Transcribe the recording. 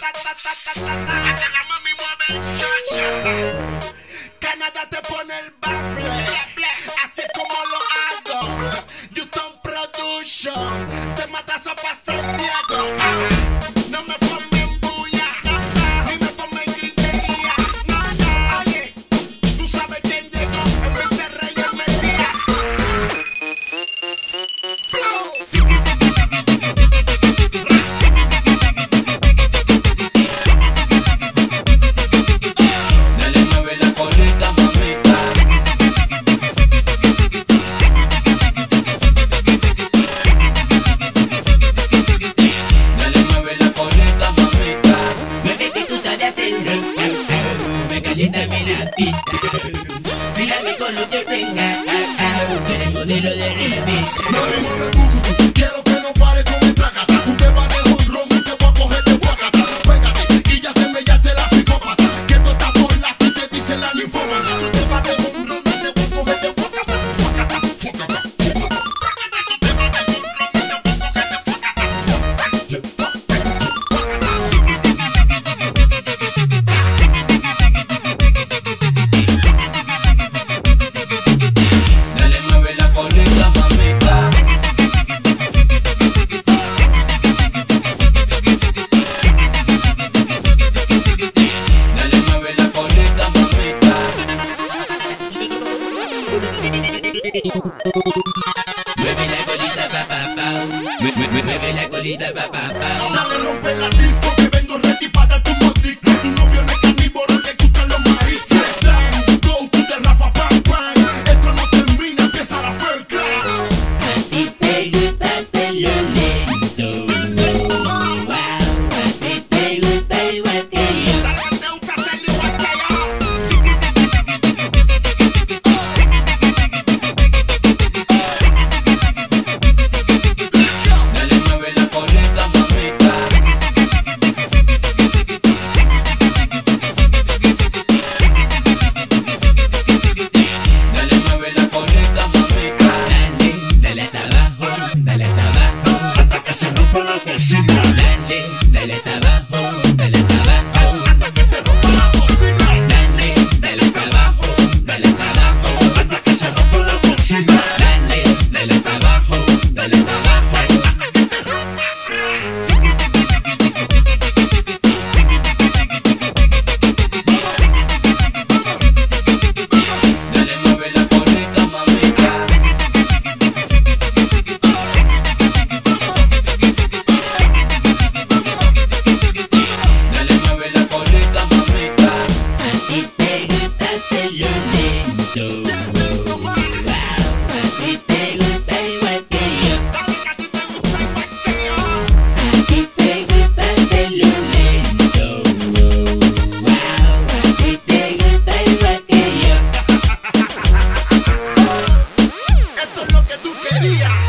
Que la mami mueve el cha-cha. Canadá te pone el baffle, así como lo hago. Houston Production, te matas a Santiago. No me forme en bulla, ni me forme en gritería. Oye, tú sabes quién llegó, el rey, el Mesías. Mírame con lo que tenga, tú eres modelo de revista. Mami, mueve tu, quiero que no pare con el tracata. Tú te vas de honrón y te voy a coger de fuacata. Pégate y ya te mellaste la psicópata. Que tú estás por la que te dice la linfómana. Tú te vas de honrón y te voy a coger de fuacata. Fuacata, fuacata, fuacata. Tú te vas de honrón y te voy a coger de fuacata. Mueve la colita pa pa pa, mueve la colita pa pa pa. Dale, rompe la disco que vengo ready para tu motico. Tu novio no es carnívoro, le gustan los mariscos. Let's go to the rapa bang bang. Esto no termina, empieza la first class. A ti te gusta hacerlo lento, wow. A ti te gusta igual que yo. Dale, que te gusta hacerlo igual que yo. Dale, mueve la colita, mamita. Dale, mueve la colita, mamita. Dale hasta abajo, dale hasta abajo. Hasta que se rompa la cocina. Dale hasta abajo, dale hasta abajo. Hasta que se rompa la cocina. Dale hasta abajo, dale hasta abajo. Hasta que se rompa la cocina. Dale hasta abajo, dale hasta abajo. Dale, mueve la colita, mamita. Dale, mueve la colita, mamita. A ti te gusta hacerlo lento, wow. A ti te gusta igual que yo. Dale, que a ti te gusta igual que yo. A ti te gusta hacerlo lento, wow. A ti te gusta igual que yo. Esto es lo que tú querías.